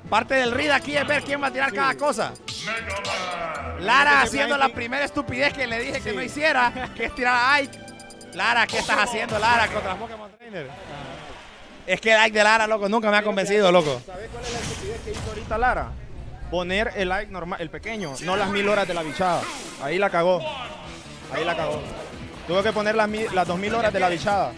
Parte del read aquí es ver quién va a tirar cada cosa. Lara haciendo la primera estupidez que le dije que no hiciera, que es tirar a Ike. Lara, ¿qué estás haciendo, Lara, contra Pokémon Trainer? Es que el Ike de Lara, loco, nunca me ha convencido, loco. ¿Sabes cuál es la estupidez que hizo ahorita Lara? Poner el Ike normal, el pequeño, no las 1000 horas de la bichada. Ahí la cagó. Ahí la cagó. Tuvo que poner las 2000 horas de la bichada.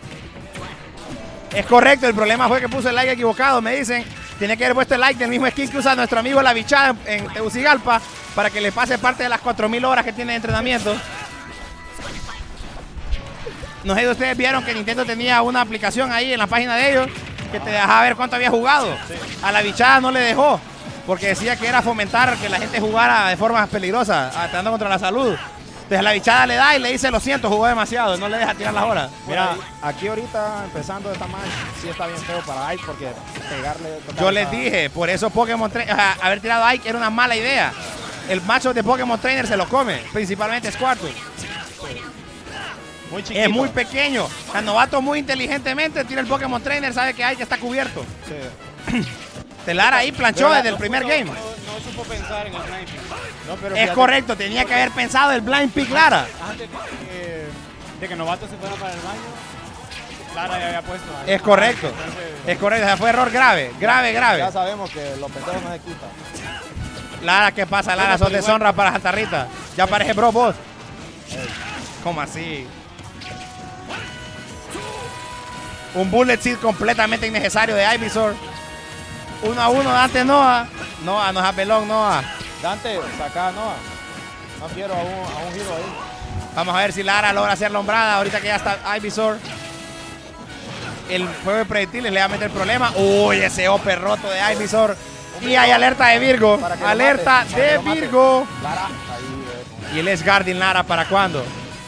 Es correcto, el problema fue que puso el like equivocado, me dicen. Tiene que haber puesto el like del mismo skin que usa nuestro amigo La Bichada en Tegucigalpa para que le pase parte de las 4000 horas que tiene de entrenamiento. No sé si ustedes vieron que Nintendo tenía una aplicación ahí en la página de ellos que te dejaba ver cuánto había jugado. A La Bichada no le dejó porque decía que era fomentar que la gente jugara de forma peligrosa, atentando contra la salud. Entonces La Bichada le da y le dice, lo siento, jugó demasiado, no le deja tirar las horas. Mira, aquí ahorita empezando esta match, sí está bien feo para Ike porque pegarle... Yo les dije, por eso Pokémon Trainer, haber tirado a Ike era una mala idea. El macho de Pokémon Trainer se lo come, principalmente Squirtle. Muy chiquito. Es muy pequeño. El novato muy inteligentemente tira el Pokémon Trainer, sabe que Ike está cubierto. Sí. Lara ahí planchó desde el primer game. No supo pensar en el blind pick. No, pero Es correcto, tenía que haber pensado el blind pick Lara. Antes de que Novato se fuera para el baño, Lara ya había puesto. Es correcto. Es correcto, o sea, fue error grave, grave. Ya sabemos que los pendejos no se quitan. Lara, ¿qué pasa? Lara, son deshonra para Santa Rita. Ya parece Bro Boss. ¿Cómo así? Un Bullet Seed completamente innecesario de Ivysaur. 1 a 1, Dante Noah. Noah, nos apeló Noah. Dante, saca a Noah. No quiero a un giro ahí. Vamos a ver si Lara logra hacer lombrada ahorita que ya está Ivysaur. El juego de proyectiles le va a meter problema. Uy, ese OP roto de Ivysaur. Y hay alerta de Virgo. Alerta de Virgo. Lara, ahí, Y el Guardian Lara, ¿para cuándo?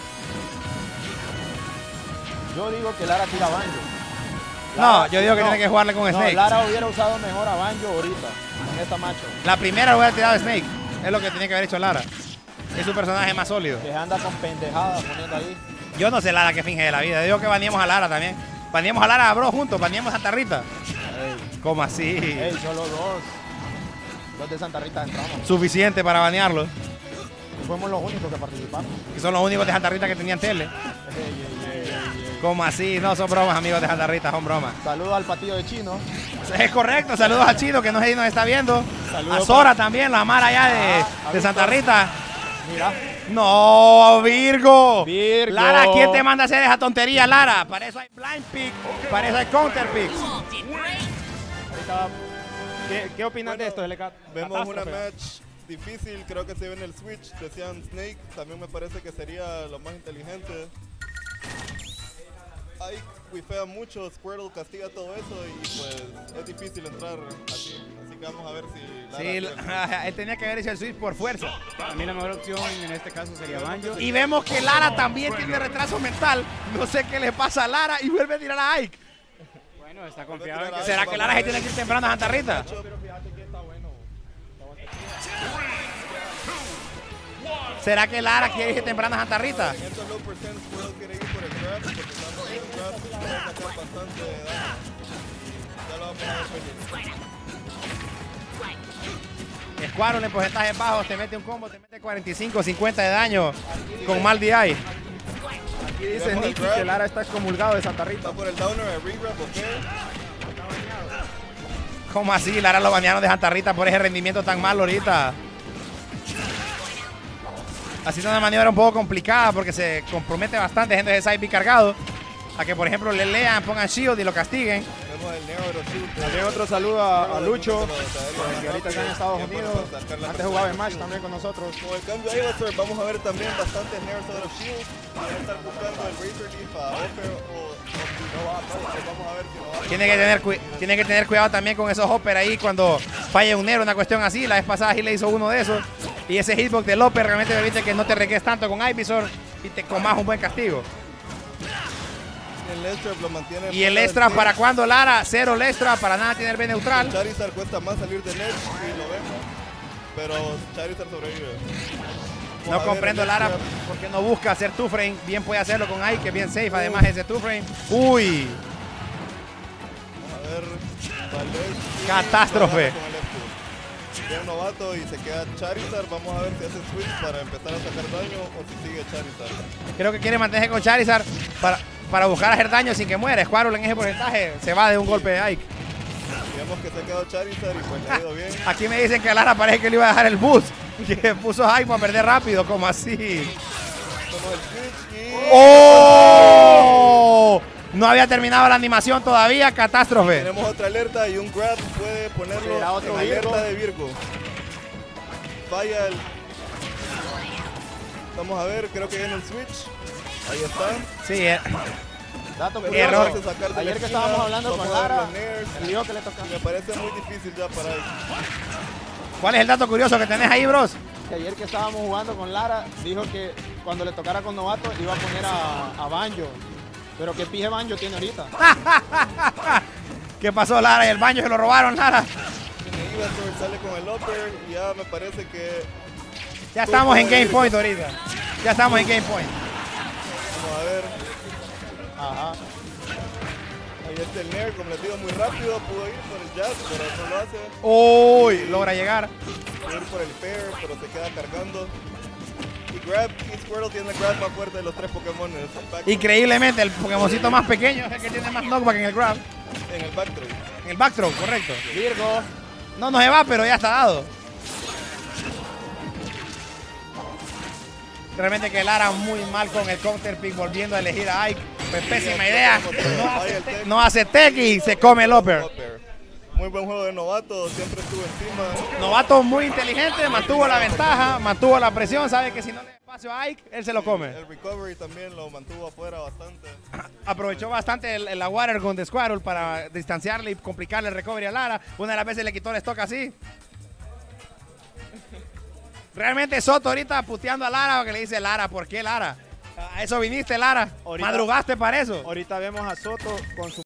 Yo digo que Lara tira Banjo. No, yo digo que tiene que jugarle con Snake. Lara hubiera usado mejor a Banjo ahorita, en esta macho. La primera lo hubiera tirado Snake. Es lo que tiene que haber hecho Lara. Es su personaje más sólido. Que anda con pendejadas poniendo ahí. Yo no sé Lara que finge de la vida. Digo que baneemos a Lara también. Baneemos a Lara, bro, juntos. Baneemos a Santa Rita. Ey, ¿Cómo así? ey, solo dos. Dos de Santa Rita entramos. Suficiente para banearlos. Y fuimos los únicos que participamos. Y son los únicos de Santa Rita que tenían tele. Ey, ey, ey, ey, ey. ¿Cómo así? No son bromas, amigos de Santa Rita, son bromas. Saludos al patillo de Chino. Es correcto, saludos a Chino que no sé si nos está viendo. Saludos a Sora también, la Mara allá de Santa Rita. Mira. No, Virgo. Virgo. Lara, ¿quién te manda a hacer esa tontería, Lara? Para eso hay blind pick, para eso hay counter picks. Ahorita, ¿qué opinas de esto, LK? Vemos una Catástrofe. match difícil, creo que se ve en el Switch, decían Snake, también me parece que sería lo más inteligente. Ike wifea mucho, Squirtle castiga todo eso y pues es difícil entrar así que vamos a ver si Lara Sí, él tenía que haber hecho el switch por fuerza. Para mí la mejor opción en este caso sería Banjo. Y vemos que Lara también tiene retraso mental. No sé qué le pasa a Lara y vuelve a tirar a Ike. Bueno, está confiado en que ¿Será que Lara se tiene que ir temprano a Santa Rita? Pero fíjate que está bueno. ¿Será que Lara quiere irse temprano a Santa Rita? en estos low percent Squirtle quiere ir por el grab porque estando en el grab puede sacar bastante daño. Ya lo vamos a ver venir. Squirtle en porcentajes bajos, te mete un combo, te mete 45, 50 de daño con mal DI. Aquí dice Vemos el Nicky grab. que Lara está excomulgado de Santa Rita. Está por el downer, el regrab, ok. ¿Cómo así? Lara lo banearon de Santa Rita por ese rendimiento tan malo ahorita. Así es una maniobra un poco complicada porque se compromete bastante gente de side B cargado a que, por ejemplo, le lean, pongan shield y lo castiguen. Vemos el Nero Shoot. También otro saludo a Lucho, que ahorita está en Estados Unidos. Antes jugaba en Match también con nosotros. Con el cambio de Ivysaur vamos a ver también bastantes Nero Out of Shield. Van a estar buscando el Razor Leaf a Offer o Nova. Vamos a ver si Nova. Tiene que tener cuidado también con esos hopper ahí cuando falla un Nero, una cuestión así. La vez pasada sí le hizo uno de esos. Y ese hitbox del hopper realmente permite que no te requees tanto con Ivysaur y te comas un buen castigo. El Lestra lo mantiene. Y el fuera extra del para team. cuando Lara, cero Lestra, para nada tiene el B neutral. Charizard cuesta más salir del edge y lo vemos. Pero Charizard sobrevive. Vamos No a ver comprendo el Lara Lestra. porque no busca hacer two frame. Bien puede hacerlo con Ike, que es bien safe. Además ese two frame. Uy, Vamos a ver. Tal vez. Catástrofe. Con el Viene novato y se queda Charizard. Vamos a ver si hace switch para empezar a sacar daño o si sigue Charizard. Creo que quiere mantenerse con Charizard para buscar hacer daño sin que muera. Squirtle en ese porcentaje se va de un golpe de Ike. Vemos que se ha quedado Charizard y pues le ha ido bien. Aquí me dicen que a Lara parece que le iba a dejar el boost. Que puso a Ike para perder rápido, como así. Como el switch y... ¡Oh! No había terminado la animación todavía, catástrofe. Tenemos otra alerta y un grab puede ponerlo Será otro en Virgo. alerta de Virgo. Falla el... Vamos a ver, creo que viene el switch. Ahí está. Sí, Dato Pero curioso, Error. vamos a sacar de la ayer que esquina, estábamos hablando con vamos a ver Lara, los nairs. y dijo que le tocaba. Y me parece muy difícil ya para él. ¿cuál es el dato curioso que tenés ahí, bros? Que ayer que estábamos jugando con Lara, dijo que cuando le tocara con novato iba a poner a Banjo. Pero qué pije Banjo tiene ahorita. ¿Qué pasó, Lara? ¿Y el baño se lo robaron, Lara? Ivasaur sale con el upper y ya me parece que... Ya estamos en Game Point ahorita. Ya estamos en Game Point. Vamos a ver. Ajá. Ahí está el Nair, como les digo, muy rápido. Pudo ir por el jab, pero no lo hace. Uy, logra llegar. Pudo ir por el pair, pero se queda cargando. Y grab, y Squirtle tiene el grab más fuerte de los 3 Pokémon Increíblemente, el Pokémoncito más pequeño es el que tiene más knockback en el grab. en el back throw. En el back throw, correcto. Virgo. No se va, pero ya está dado. Realmente que Lara muy mal con el counter pick, volviendo a elegir a Ike. Pues pésima idea. No hace tech y se come el upper. Muy buen juego de novato, siempre estuvo encima. Novato muy inteligente, mantuvo la ventaja, mantuvo la presión, sabe que si no le da espacio a Ike, él se lo come. El recovery también lo mantuvo afuera bastante. Aprovechó bastante la water gun de Squirtle para distanciarle y complicarle el recovery a Lara. Una de las veces le quitó el stock así. Realmente Soto ahorita puteando a Lara porque le dice, Lara, ¿por qué Lara? ¿A eso viniste, Lara? Ahorita- ¿Madrugaste para eso? Ahorita vemos a Soto con su